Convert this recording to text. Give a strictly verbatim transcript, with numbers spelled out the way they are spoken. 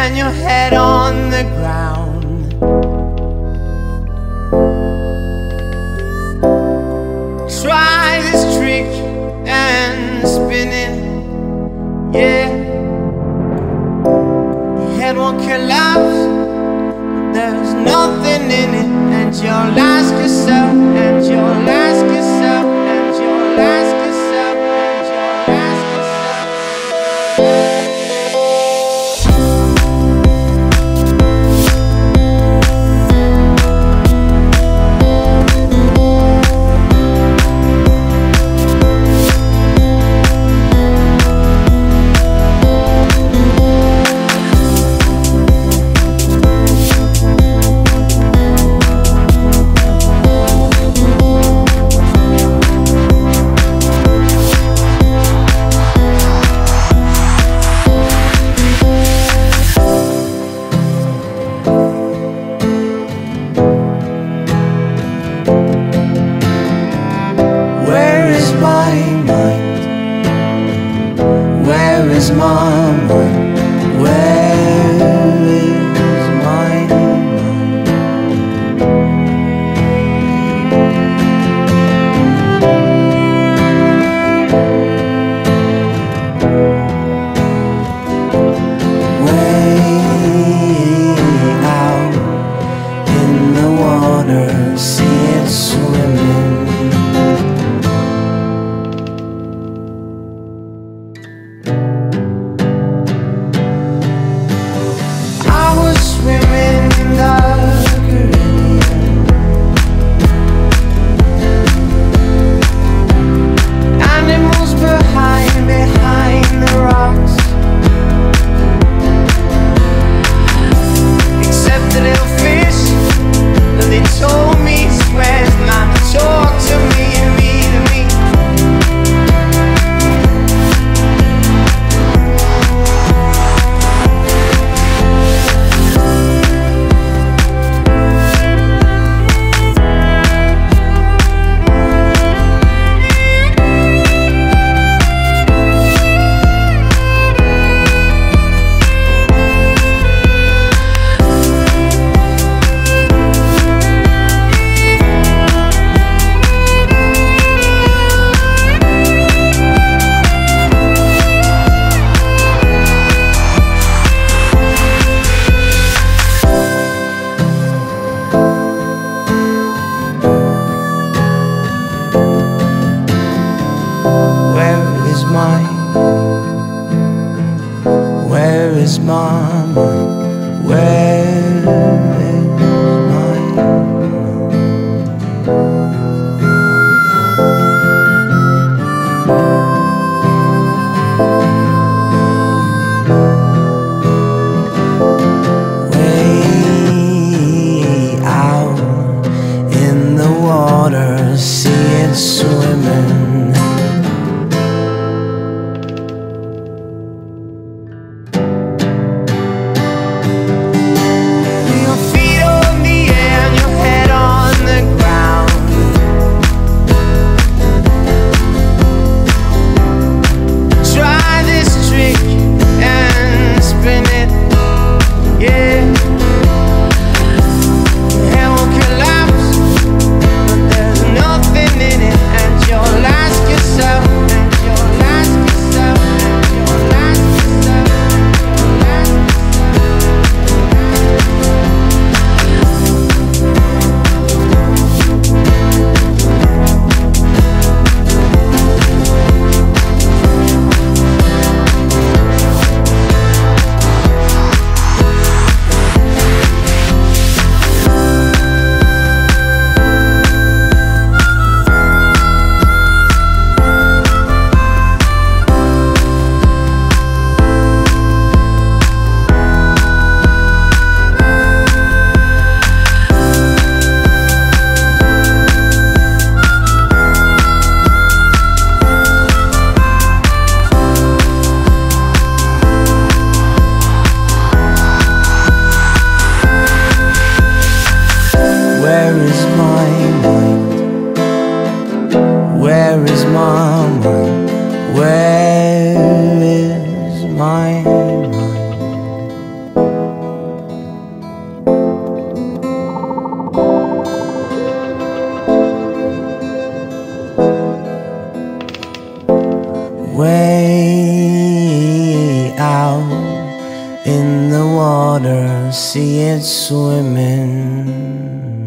and your head on the ground. Try this trick and spin it, yeah. Your head won't collapse, but there's nothing in it. And you'll ask yourself, and you'll ask yourself, and you'll ask yourself, and you'll ask yourself. Where is my mind? Where is my mind? Way out in the water, see it swimming. Where is my mind? Where is my mind? Way out in the water, see it swimming. Where is my mind? Where is my mind? out in the water, see it swimming.